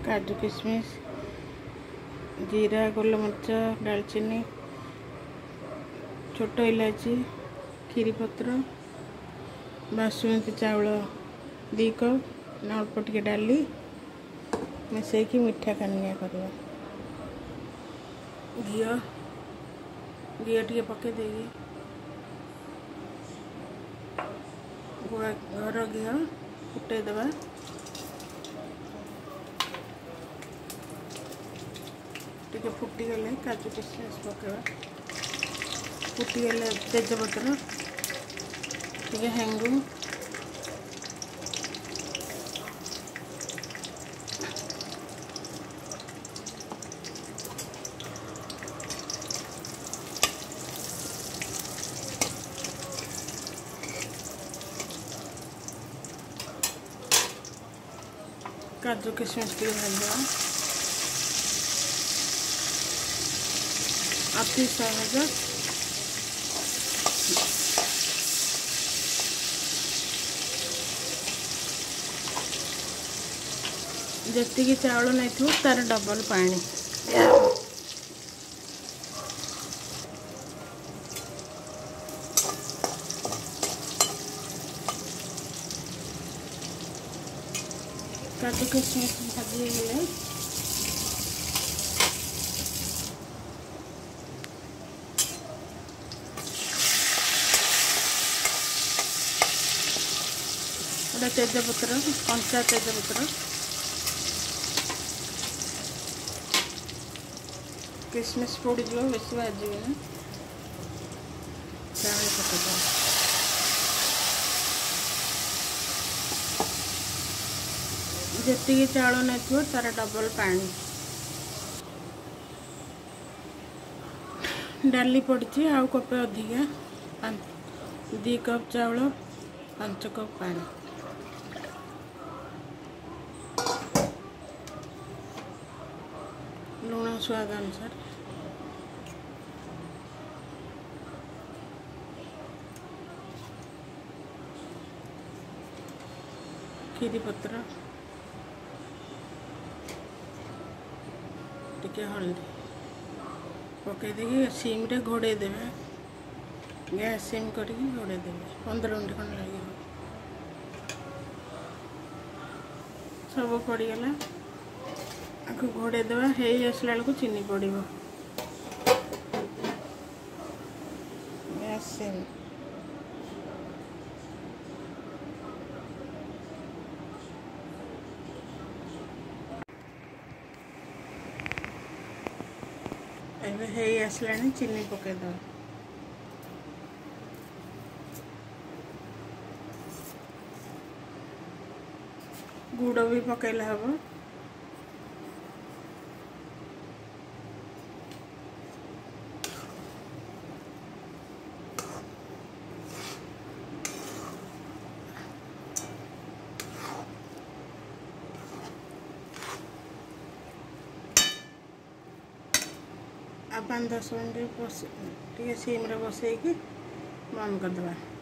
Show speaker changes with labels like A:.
A: काजू किशमिश जीरा गोलमरीच दालचीनी छोट इलायची खीरी पत्र बासमती चावल 2 कप अल्प टिके डाली मिसैकी मिठा कानिया करवा घी टे पके देगी घर घी फुटे दबा टे फुटीगले काजू किशमिश पकेवा फुटीगले तेजपत्र टे हेंगु काजू किशमिश टे भाजवा अति सहज जी चावल नहीं तार डबल पानी काजू किशमिश भाजी गले तेजपत्र कंचा तेजपत्र किशमिश पोड़ जो बेस भाजन चावल पकड़ जी चावल नहीं तार डबल पानी डाली पड़ी आउ कपे अधिका 2 कप चावल 5 कप पानी लुण स्वाद अनुसार खीरी पत्र टिके हल्दी पकई देगी सीम रे घोड़े देवे गैस सीम करके घोड़े देवे 15 मिनट खंड लगे सब पड़गला आपको घोड़े देवा है आसला बेलू चीनी पड़ो गैस सीम आसला चीनी पकईद गुड़ भी पकईले हम आप 5-10 मिनट टे सीम बसैकी बंद करदे।